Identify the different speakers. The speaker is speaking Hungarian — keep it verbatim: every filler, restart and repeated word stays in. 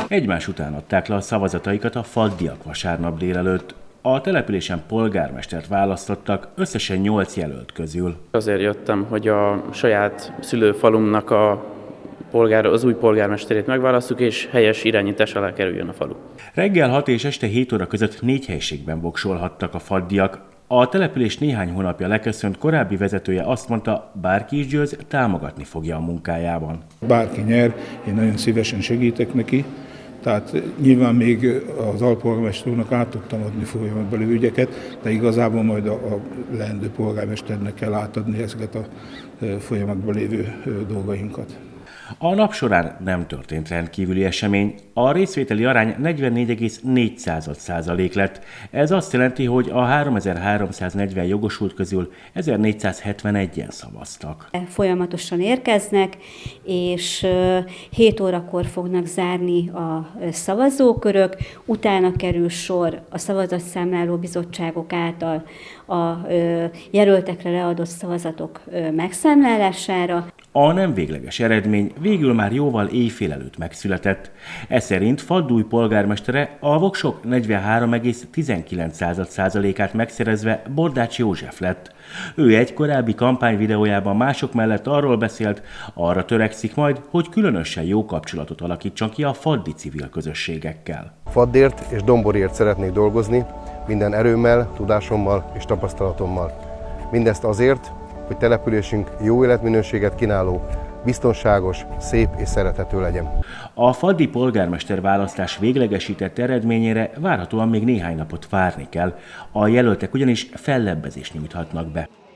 Speaker 1: Egymás után adták le a szavazataikat a faddiak vasárnap délelőtt. A településen polgármestert választottak összesen nyolc jelölt közül.
Speaker 2: Azért jöttem, hogy a saját szülőfalumnak a polgár, az új polgármesterét megválasztjuk, és helyes irányítás alá kerüljön a falu.
Speaker 1: Reggel hat és este hét óra között négy helységben voksolhattak a faddiak. A település néhány hónapja leköszönt korábbi vezetője azt mondta, bárki is győz, támogatni fogja a munkájában.
Speaker 3: Bárki nyer, én nagyon szívesen segítek neki. Tehát nyilván még az alpolgármester úrnak át tudtam adni folyamatban lévő ügyeket, de igazából majd a, a leendő polgármesternek kell átadni ezeket a folyamatban lévő dolgainkat.
Speaker 1: A nap során nem történt rendkívüli esemény. A részvételi arány negyvennégy egész négy százalék lett. Ez azt jelenti, hogy a háromezer-háromszáznegyven jogosult közül ezernégyszázhetvenegyen szavaztak.
Speaker 4: Folyamatosan érkeznek, és hét órakor fognak zárni a szavazókörök, utána kerül sor a szavazatszámláló bizottságok által a jelöltekre leadott szavazatok megszámlálására.
Speaker 1: A nem végleges eredmény végül már jóval éjfél előtt megszületett. Ez szerint Faddúj polgármestere a voksok negyvenhárom egész tizenkilenc százalékát megszerezve Bordács József lett. Ő egy korábbi kampányvideójában mások mellett arról beszélt, arra törekszik majd, hogy különösen jó kapcsolatot alakítson ki a faddi civil közösségekkel.
Speaker 5: Faddért és Domborért szeretnék dolgozni, minden erőmmel, tudásommal és tapasztalatommal. Mindezt azért, hogy településünk jó életminőséget kínáló, biztonságos, szép és szerethető legyen.
Speaker 1: A faddi polgármester választás véglegesített eredményére várhatóan még néhány napot várni kell. A jelöltek ugyanis fellebbezést nyújthatnak be.